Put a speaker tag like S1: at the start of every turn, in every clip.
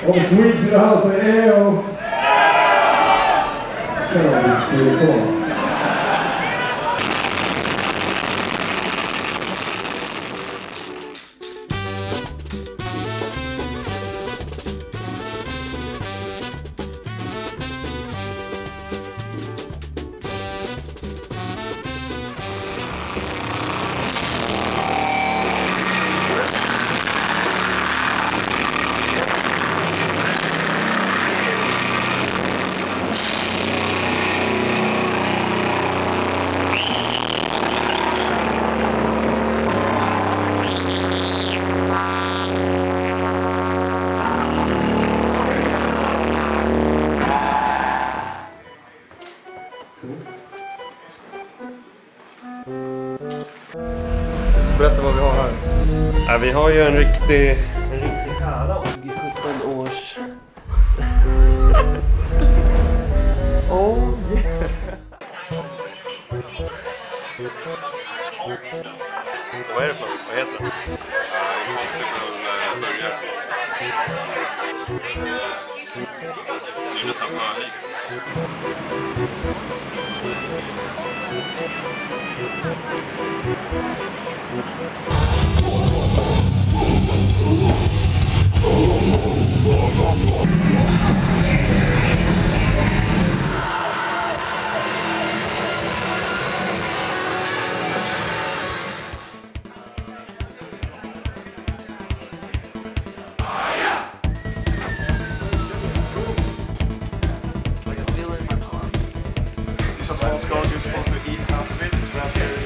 S1: All the Swedes in the house say, ew. Cool.
S2: Berätta vad vi har här.
S3: Ja, vi har ju en riktig härla. 17 års.
S2: Oh yeah.
S3: Vad är det för något? Vad heter den?
S4: Impossible burgare. Det är nästan möjligt. You're supposed to eat half of it. It's raspberry.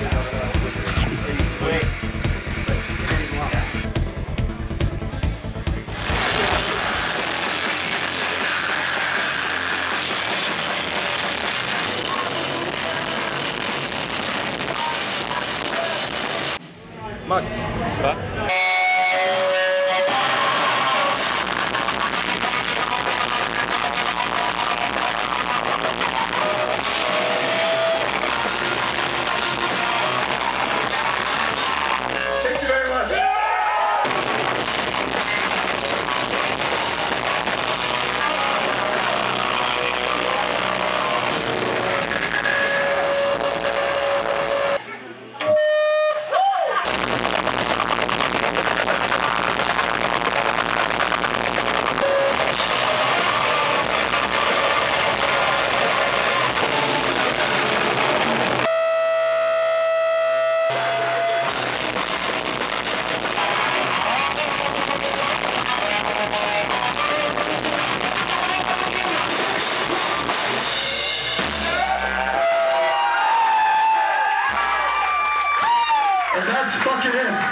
S2: Max,
S3: va?
S1: And that's fucking it.